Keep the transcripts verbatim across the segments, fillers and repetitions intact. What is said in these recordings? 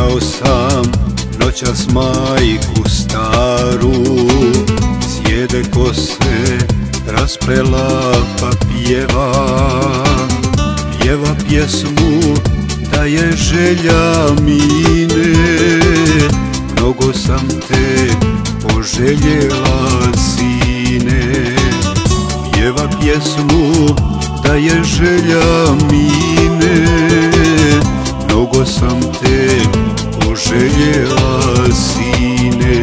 Sanjao sam noćas majku staru, sjede kose rasprela pa pjeva, pjeva pjesmu da je želja mine. Mnogo sam te poželjela sine, pjeva pjesmu da je želja mine. Mnogo sam te poželjela sine.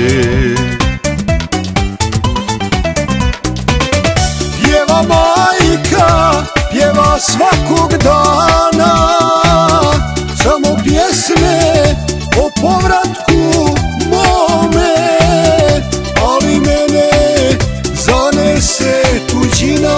Pjeva majka, pjeva svakog dana, samo pjesme o povratku mome, ali mene zanese tuđina.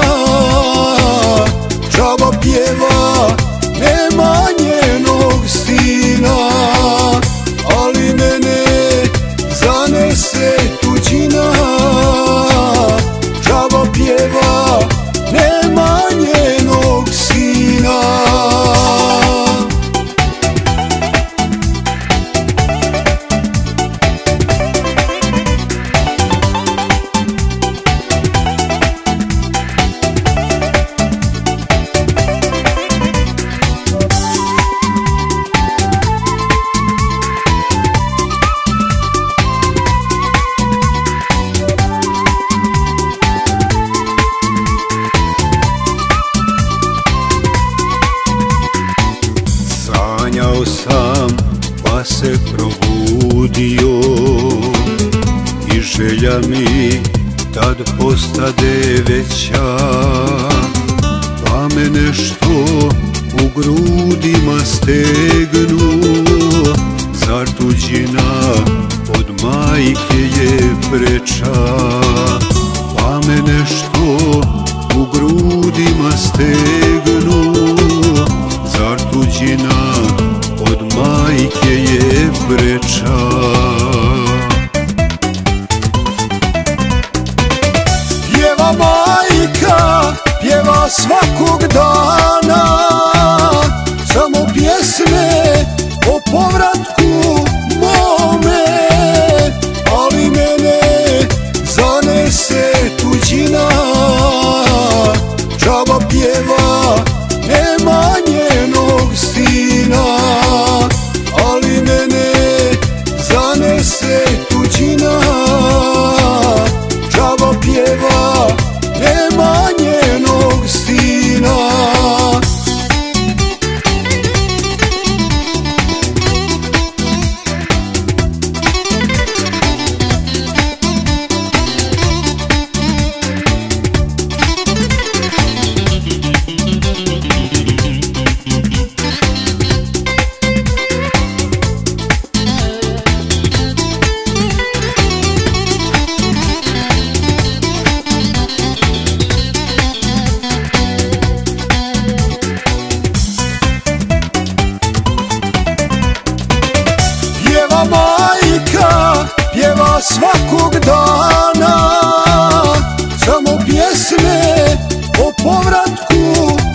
Džaba pjeva, nema njenog sina, ali mene zanese tuđina. Džaba pjeva, nema njenog sina. Sanjao sam pa se probudio i želja mi tad postade veća, pa me nešto u grudima stegnu. Zar tuđina od majke je preča, pa me nešto u grudima stegnu. Zar tuđina od majke je preča. Pjeva majka, pjeva svakog dana, samo pjesme o povratku mome, ali mene zanese tuđina. Džaba pjeva, nema njenog sina, ali mene zanese tuđina. Džaba pjeva, nema njenog sina. Pjeva majka, pjeva svakog dana, samo pjesme o povratku